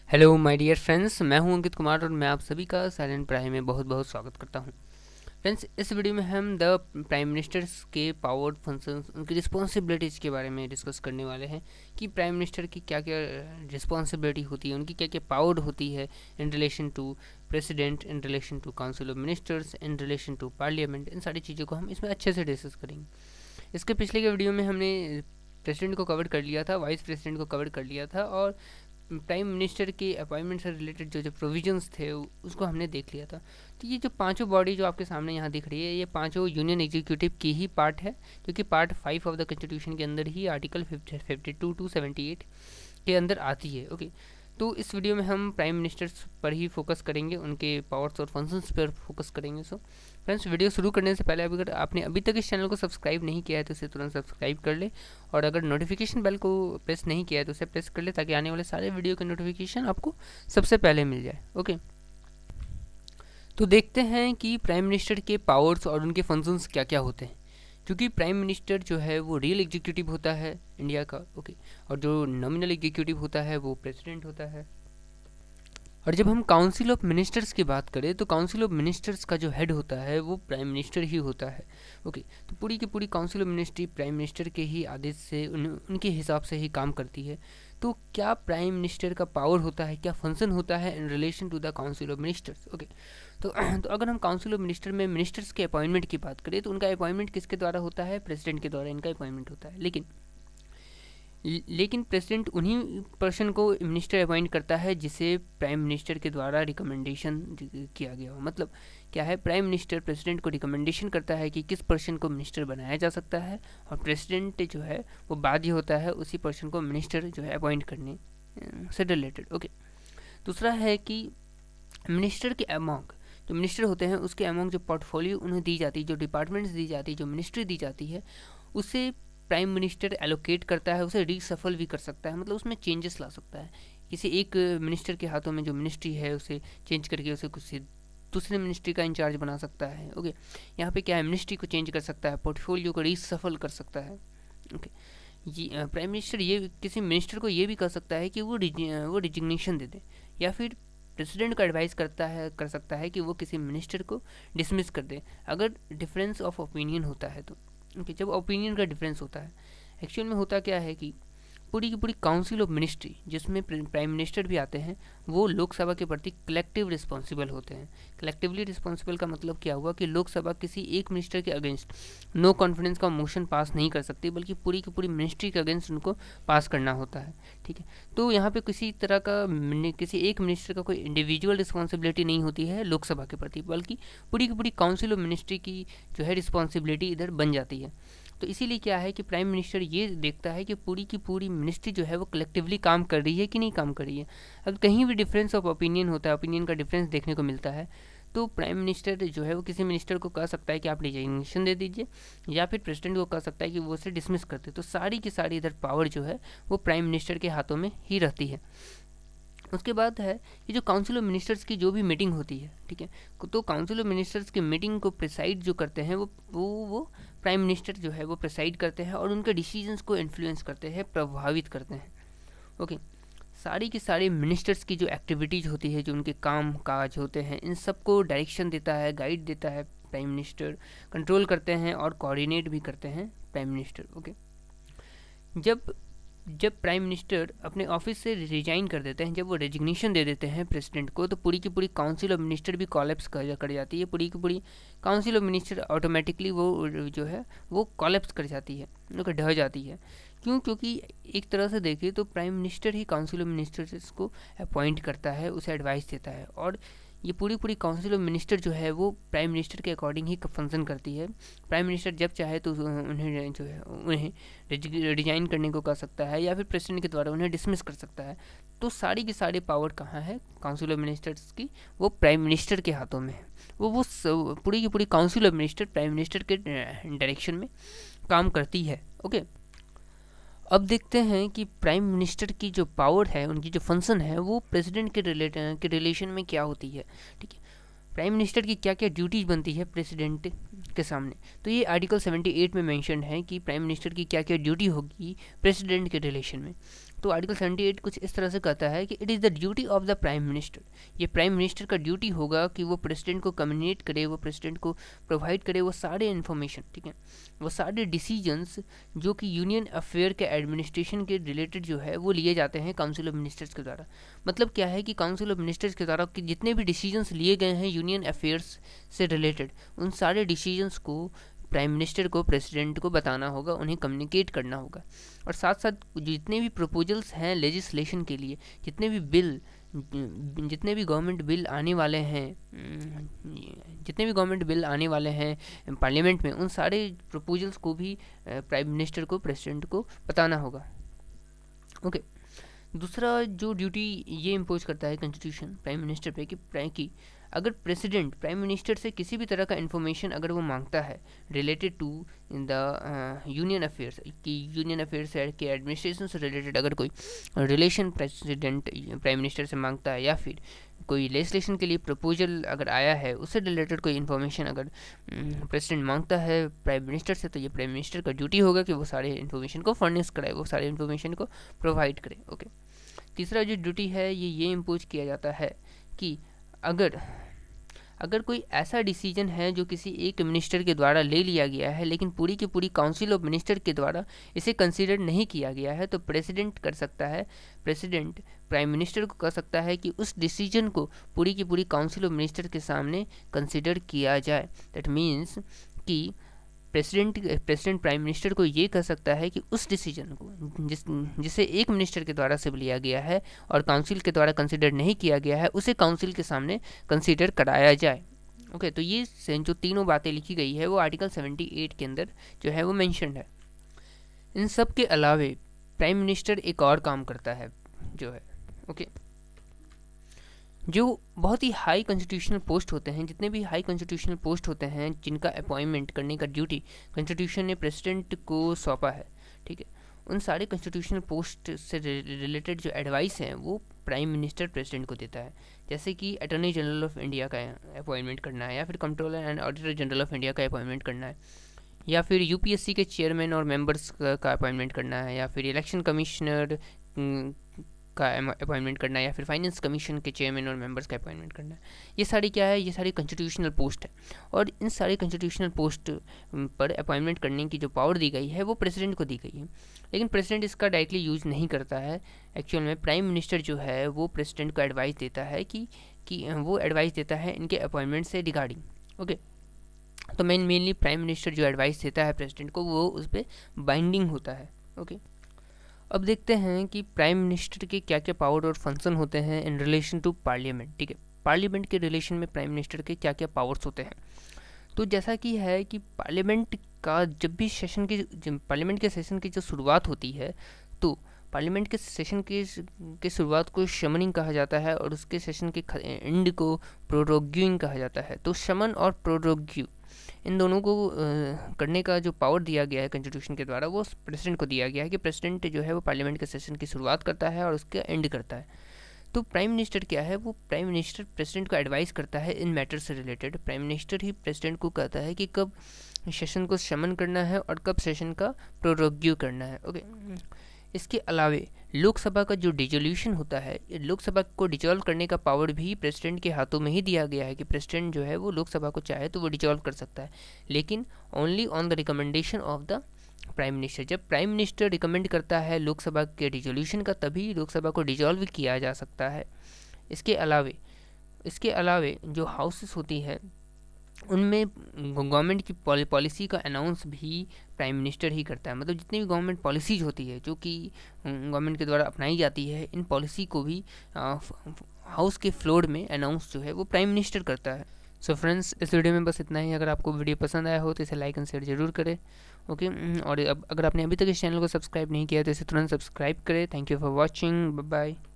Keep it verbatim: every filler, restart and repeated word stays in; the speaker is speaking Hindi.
हेलो माय डियर फ्रेंड्स, मैं हूं अंकित कुमार और मैं आप सभी का साइलेंट प्राइम में बहुत बहुत स्वागत करता हूं। फ्रेंड्स, इस वीडियो में हम द प्राइम मिनिस्टर्स के पावर फंक्शंस, उनकी रिस्पॉन्सिबिलिटीज़ के बारे में डिस्कस करने वाले हैं कि प्राइम मिनिस्टर की क्या क्या रिस्पॉन्सिबिलिटी होती है, उनकी क्या क्या पावर होती है in relation to president, in relation to council of ministers, in relation to parliament. इन सारी चीज़ों को हम इसमें अच्छे से डिस्कस करेंगे। इसके पिछले के वीडियो में हमने प्रेसिडेंट को कवर कर लिया था, वाइस प्रेसिडेंट को कवर कर लिया था और प्राइम मिनिस्टर के अपॉइंटमेंट से रिलेटेड जो जो प्रोविजंस थे उसको हमने देख लिया था। तो ये जो पांचों बॉडी जो आपके सामने यहाँ दिख रही है, ये पांचों यूनियन एग्जीक्यूटिव की ही पार्ट है, क्योंकि part five of the constitution के अंदर ही article fifty two to seventy eight के अंदर आती है। ओके, तो इस वीडियो में हम प्राइम मिनिस्टर्स पर ही फोकस करेंगे, उनके पावर्स और फंक्शंस पर फोकस करेंगे। सो फ्रेंड्स, वीडियो शुरू करने से पहले अगर आपने अभी तक इस चैनल को सब्सक्राइब नहीं किया है तो इसे तुरंत सब्सक्राइब कर ले, और अगर नोटिफिकेशन बेल को प्रेस नहीं किया है तो उसे प्रेस कर ले, ताकि आने वाले सारे वीडियो के नोटिफिकेशन आपको सबसे पहले मिल जाए। ओके, तो देखते हैं कि प्राइम मिनिस्टर के पावर्स और उनके फंक्शंस क्या क्या होते हैं। क्योंकि प्राइम मिनिस्टर जो है वो रियल एग्जीक्यूटिव होता है इंडिया का। ओके, और जो नॉमिनल एग्जीक्यूटिव होता है वो प्रेसिडेंट होता है। और जब हम काउंसिल ऑफ मिनिस्टर्स की बात करें तो काउंसिल ऑफ मिनिस्टर्स का जो हेड होता है वो प्राइम मिनिस्टर ही होता है। ओके, तो पूरी की पूरी council of ministry prime minister के ही आदेश से, उन, उनके हिसाब से ही काम करती है। तो क्या प्राइम मिनिस्टर का पावर होता है, क्या फंक्शन होता है in relation to the council of ministers. Okay, तो, तो अगर हम काउंसिल ऑफ मिनिस्टर में मिनिस्टर्स के अपॉइंटमेंट की बात करें तो उनका अपॉइंटमेंट किसके द्वारा होता है? प्रेसिडेंट के द्वारा इनका अपॉइंटमेंट होता है। लेकिन लेकिन प्रेसिडेंट उन्हीं पर्सन को मिनिस्टर अपॉइंट करता है जिसे प्राइम मिनिस्टर के द्वारा रिकमेंडेशन किया गया हो। मतलब क्या है, प्राइम मिनिस्टर प्रेसिडेंट को रिकमेंडेशन करता है कि किस पर्सन को मिनिस्टर बनाया जा सकता है, और प्रेसिडेंट जो है वो बाध्य होता है उसी पर्सन को मिनिस्टर जो है अपॉइंट करने से रिलेटेड। ओके, दूसरा है कि मिनिस्टर के अमाउंट, जो मिनिस्टर होते हैं उसके अमाउंट जो पोर्टफोलियो उन्हें दी जाती है, जो डिपार्टमेंट्स दी जाती है, जो मिनिस्ट्री दी जाती है, उसे प्राइम मिनिस्टर एलोकेट करता है, उसे रीसफल भी कर सकता है, मतलब उसमें चेंजेस ला सकता है। किसी एक मिनिस्टर के हाथों में जो मिनिस्ट्री है उसे चेंज करके उसे कुछ दूसरे मिनिस्ट्री का इंचार्ज बना सकता है। ओके, यहाँ पे क्या है, मिनिस्ट्री को चेंज कर सकता है, पोर्टफोलियो को रीसफल कर सकता है। ओके, ये प्राइम मिनिस्टर ये किसी मिनिस्टर को ये भी कर सकता है कि वो वो रिजिग्नेशन दे दे, या फिर प्रेसिडेंट को एडवाइस करता है कर सकता है कि वो किसी मिनिस्टर को डिसमिस कर दे, अगर डिफरेंस ऑफ ओपिनियन होता है तो। ओके, जब ओपिनियन का डिफरेंस होता है, एक्चुअल में होता क्या है कि पूरी की पूरी काउंसिल ऑफ मिनिस्ट्री, जिसमें प्राइम मिनिस्टर भी आते हैं, वो लोकसभा के प्रति कलेक्टिव रिस्पॉन्सिबल होते हैं। कलेक्टिवली रिस्पॉन्सिबल का मतलब क्या हुआ कि लोकसभा किसी एक मिनिस्टर के अगेंस्ट नो कॉन्फिडेंस का मोशन पास नहीं कर सकती, बल्कि पूरी की पूरी मिनिस्ट्री के अगेंस्ट उनको पास करना होता है। ठीक है, तो यहाँ पे किसी तरह का किसी एक मिनिस्टर का कोई इंडिविजुअल रिस्पॉन्सिबिलिटी नहीं होती है लोकसभा के प्रति, बल्कि पूरी की पूरी काउंसिल ऑफ मिनिस्ट्री की जो है रिस्पॉन्सिबिलिटी इधर बन जाती है। तो इसीलिए क्या है कि प्राइम मिनिस्टर ये देखता है कि पूरी की पूरी मिनिस्ट्री जो है वो कलेक्टिवली काम कर रही है कि नहीं काम कर रही है। अगर कहीं भी डिफरेंस ऑफ ओपिनियन होता है, ओपिनियन का डिफरेंस देखने को मिलता है, तो प्राइम मिनिस्टर जो है वो किसी मिनिस्टर को कह सकता है कि आप रिजिग्नेशन दे दीजिए, या फिर प्रेसिडेंट को कह सकता है कि वो उसे डिसमिस कर दे। तो सारी की सारी इधर पावर जो है वो प्राइम मिनिस्टर के हाथों में ही रहती है। उसके बाद है ये जो काउंसिल ऑफ मिनिस्टर्स की जो भी मीटिंग होती है, ठीक है, तो काउंसिल ऑफ मिनिस्टर्स की मीटिंग को प्रिसाइड जो करते हैं वो वो वो प्राइम मिनिस्टर जो है वो प्रिसाइड करते हैं, और उनके डिसीजंस को इन्फ्लुएंस करते हैं, प्रभावित करते हैं। ओके, सारी की सारी मिनिस्टर्स की जो एक्टिविटीज होती है, जो उनके काम काज होते हैं, इन सबको डायरेक्शन देता है, गाइड देता है प्राइम मिनिस्टर, कंट्रोल करते हैं और कोऑर्डिनेट भी करते हैं प्राइम मिनिस्टर। ओके, जब जब प्राइम मिनिस्टर अपने ऑफिस से रिजाइन कर देते हैं, जब वो रेजिग्नेशन दे देते हैं प्रेसिडेंट को, तो पूरी की पूरी काउंसिल ऑफ मिनिस्टर भी कॉलेप्स कर कर जाती है। पूरी की पूरी काउंसिल ऑफ मिनिस्टर ऑटोमेटिकली वो जो है वो कॉलेप्स कर जाती है, उनका ढह जाती है। क्यों? क्योंकि एक तरह से देखिए तो प्राइम मिनिस्टर ही काउंसिल ऑफ मिनिस्टर्स को अपॉइंट करता है, उसे एडवाइस देता है, और ये पूरी पूरी काउंसिल ऑफ मिनिस्टर जो है वो प्राइम मिनिस्टर के अकॉर्डिंग ही फंक्शन करती है। प्राइम मिनिस्टर जब चाहे तो उन्हें जो है उन्हें रिजाइन करने को कह सकता है, या फिर प्रेसिडेंट के द्वारा उन्हें डिसमिस कर सकता है। तो सारी की सारी पावर कहाँ है काउंसिल ऑफ मिनिस्टर्स की? वो प्राइम मिनिस्टर के हाथों में है। वो वो पूरी की पूरी council of minister prime minister के डायरेक्शन में काम करती है। ओके, अब देखते हैं कि प्राइम मिनिस्टर की जो पावर है, उनकी जो फंक्शन है, वो प्रेसिडेंट के रिलेट के रिलेशन में क्या होती है। ठीक है, प्राइम मिनिस्टर की क्या क्या ड्यूटीज बनती है प्रेसिडेंट के सामने। तो ये आर्टिकल सेवेंटी एट में मेंशन है कि प्राइम मिनिस्टर की क्या क्या ड्यूटी होगी प्रेसिडेंट के रिलेशन में। तो आर्टिकल सेवेंटी एट कुछ इस तरह से कहता है कि it is the duty of the prime minister, ये प्राइम मिनिस्टर का ड्यूटी होगा कि वो प्रेसिडेंट को कम्युनिकेट करे, वो प्रेसिडेंट को प्रोवाइड करे वो सारे इन्फॉर्मेशन, ठीक है, वो सारे डिसीजंस जो कि यूनियन अफेयर के एडमिनिस्ट्रेशन के रिलेटेड जो है वो लिए जाते हैं काउंसिल ऑफ मिनिस्टर्स के द्वारा। मतलब क्या है कि काउंसिल ऑफ मिनिस्टर्स के द्वारा कि जितने भी डिसीजंस लिए गए हैं यूनियन अफेयर्स से रिलेटेड, उन सारे डिसीजंस को प्राइम मिनिस्टर को प्रेसिडेंट को बताना होगा, उन्हें कम्युनिकेट करना होगा। और साथ साथ जितने भी प्रपोजल्स हैं लेजिस्लेशन के लिए, जितने भी बिल जितने भी गवर्नमेंट बिल आने वाले हैं जितने भी गवर्नमेंट बिल आने वाले हैं पार्लियामेंट में, उन सारे प्रपोजल्स को भी प्राइम मिनिस्टर को प्रेसिडेंट को बताना होगा। ओके, दूसरा जो ड्यूटी ये इम्पोज करता है कॉन्स्टिट्यूशन प्राइम मिनिस्टर पे कि कि अगर प्रेसिडेंट प्राइम मिनिस्टर से किसी भी तरह का इन्फॉर्मेशन अगर वो मांगता है related to the union affairs, कि यूनियन अफेयर्स के एडमिनिस्ट्रेशन से रिलेटेड अगर कोई रिलेशन प्रेसिडेंट प्राइम मिनिस्टर से मांगता है, या फिर कोई लेजिस्लेशन के लिए प्रपोजल अगर आया है उससे रिलेटेड कोई इन्फॉर्मेशन अगर प्रेसिडेंट मांगता है प्राइम मिनिस्टर से, तो ये प्राइम मिनिस्टर का ड्यूटी होगा कि वो सारे इन्फॉर्मेशन को फर्निश कराए, वो सारे इन्फॉर्मेशन को प्रोवाइड करे। ओके, तीसरा जो ड्यूटी है ये ये इम्पोज किया जाता है कि अगर अगर कोई ऐसा डिसीजन है जो किसी एक मिनिस्टर के द्वारा ले लिया गया है लेकिन पूरी की पूरी काउंसिल ऑफ मिनिस्टर के द्वारा इसे कंसीडर नहीं किया गया है, तो प्रेसिडेंट कर सकता है प्रेसिडेंट प्राइम मिनिस्टर को कह सकता है कि उस डिसीजन को पूरी की पूरी काउंसिल ऑफ मिनिस्टर के सामने कंसीडर किया जाए। दैट मीन्स कि प्रेसिडेंट प्रेसिडेंट प्राइम मिनिस्टर को ये कह सकता है कि उस डिसीजन को जिस जिसे एक मिनिस्टर के द्वारा से लिया गया है और काउंसिल के द्वारा कंसीडर नहीं किया गया है, उसे काउंसिल के सामने कंसीडर कराया जाए। ओके, तो ये जो तीनों बातें लिखी गई है वो आर्टिकल सेवेंटी एट के अंदर जो है वो मेंशन्ड है। इन सब के अलावे प्राइम मिनिस्टर एक और काम करता है जो है ओके जो बहुत ही हाई कॉन्स्टिट्यूशनल पोस्ट होते हैं, जितने भी हाई कॉन्स्टिट्यूशनल पोस्ट होते हैं जिनका अपॉइंटमेंट करने का ड्यूटी कॉन्स्टिट्यूशन ने प्रेसिडेंट को सौंपा है, ठीक है, उन सारे कॉन्स्टिट्यूशनल पोस्ट से रिलेटेड जो एडवाइस हैं वो प्राइम मिनिस्टर प्रेसिडेंट को देता है। जैसे कि अटॉर्नी जनरल ऑफ इंडिया का अपॉइंटमेंट करना है, या फिर controller and auditor general of India का अपॉइंटमेंट करना है, या फिर यूपीएससी के चेयरमैन और मेंबर्स का अपॉइंटमेंट करना है, या फिर इलेक्शन कमिश्नर का अपॉइंटमेंट करना है, या फिर फाइनेंस कमीशन के चेयरमैन और मेंबर्स का अपॉइंटमेंट करना है। ये सारी क्या है, ये सारी कॉन्स्टिट्यूशनल पोस्ट है, और इन सारे कॉन्स्टिट्यूशनल पोस्ट पर अपॉइंटमेंट करने की जो पावर दी गई है वो प्रेसिडेंट को दी गई है। लेकिन प्रेसिडेंट इसका डायरेक्टली यूज़ नहीं करता है। एक्चुअल में प्राइम मिनिस्टर जो है वो प्रेसिडेंट को एडवाइस देता है कि कि वो एडवाइस देता है इनके अपॉइंटमेंट से रिगार्डिंग। ओके, तो मेन मेनली प्राइम मिनिस्टर जो एडवाइस देता है प्रेसिडेंट को वो उस पर बाइंडिंग होता है। ओके, अब देखते हैं कि प्राइम मिनिस्टर के क्या क्या पावर और फंक्शन होते हैं इन रिलेशन टू पार्लियामेंट। ठीक है, पार्लियामेंट के रिलेशन में प्राइम मिनिस्टर के क्या क्या पावर्स होते हैं। तो जैसा कि है कि पार्लियामेंट का जब भी सेशन की पार्लियामेंट के सेशन की जो शुरुआत होती है, तो पार्लियामेंट के सेशन के के शुरुआत को शमनिंग कहा जाता है और उसके सेशन के एंड को प्रोरोग्यूइंग कहा जाता है। तो शमन और प्रोरोग्यू इन दोनों को आ, करने का जो पावर दिया गया है कॉन्स्टिट्यूशन के द्वारा वो प्रेसिडेंट को दिया गया है कि प्रेसिडेंट जो है वो पार्लियामेंट के सेशन की शुरुआत करता है और उसका एंड करता है। तो प्राइम मिनिस्टर क्या है, वो प्राइम मिनिस्टर प्रेसिडेंट को एडवाइस करता है इन मैटर से रिलेटेड। प्राइम मिनिस्टर ही प्रेसिडेंट को कहता है कि कब सेशन को शमन करना है और कब सेशन का प्रोरोग्यू करना है। ओके, इसके अलावे लोकसभा का जो डिजोल्यूशन होता है, लोकसभा को डिजॉल्व करने का पावर भी प्रेसिडेंट के हाथों में ही दिया गया है कि प्रेसिडेंट जो है वो लोकसभा को चाहे तो वो डिजॉल्व कर सकता है, लेकिन only on the recommendation of the prime minister. जब प्राइम मिनिस्टर रिकमेंड करता है लोकसभा के डिजोल्यूशन का, तभी लोकसभा को डिजॉल्व किया जा सकता है। इसके अलावे इसके अलावे जो हाउसेस होती है उनमें गवर्नमेंट की पॉलिसी का अनाउंस भी प्राइम मिनिस्टर ही करता है। मतलब जितनी भी गवर्नमेंट पॉलिसीज होती है जो कि गवर्नमेंट के द्वारा अपनाई जाती है, इन पॉलिसी को भी हाउस के फ्लोर में अनाउंस जो है वो प्राइम मिनिस्टर करता है। सो so फ्रेंड्स, इस वीडियो में बस इतना ही। अगर आपको वीडियो पसंद आया हो तो इसे लाइक एंड शेयर जरूर करें। Okay okay? और अब अगर आपने अभी तक इस चैनल को सब्सक्राइब नहीं किया तो इसे तुरंत सब्सक्राइब करें। Thank you for watching, bye bye.